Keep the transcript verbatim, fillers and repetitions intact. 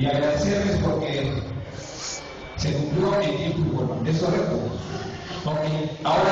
y agradecerles porque se cumplió el tiempo y forma. ¿Es correcto? Ok, ahora